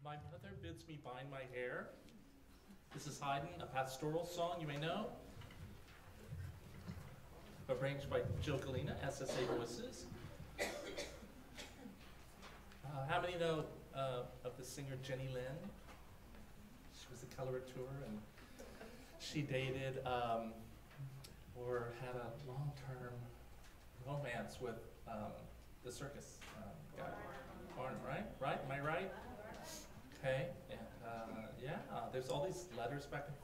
My mother bids me bind my hair. This is Haydn, a pastoral song you may know. Arranged by Jill Galena, SSA Voices. How many know of the singer Jenny Lynn? She was a colorateur, and she dated or had a long-term romance with the circus guy. Barnum, right? Right? Am I right? Okay. And yeah, there's all these letters back and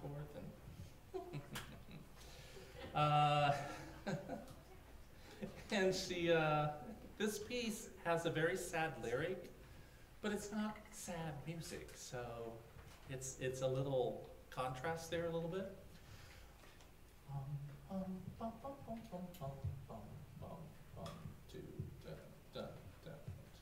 forth, and and she. This piece has a very sad lyric, but it's not sad music, so it's a little contrast there a little bit. Two, dun, dun, dun.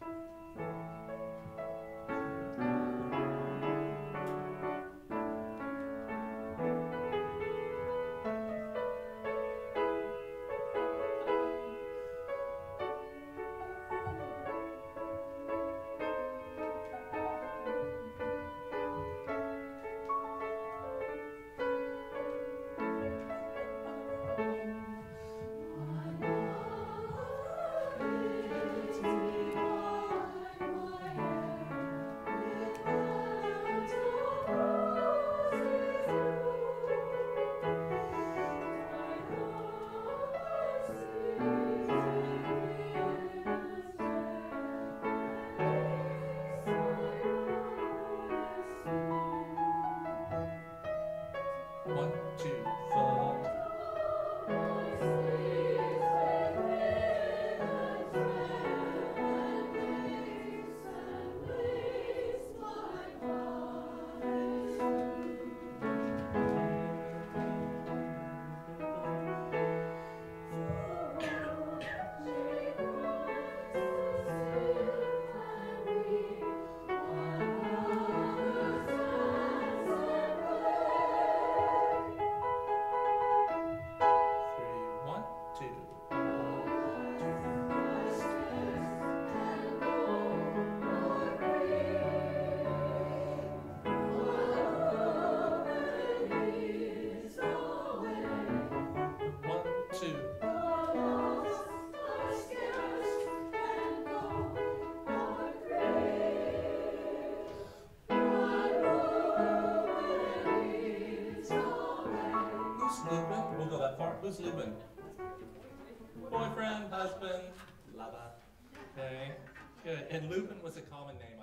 One, two, four. Lupin? We'll go that far. Who's Lupin? Boyfriend, husband, lover. Okay, good. And Lupin was a common name.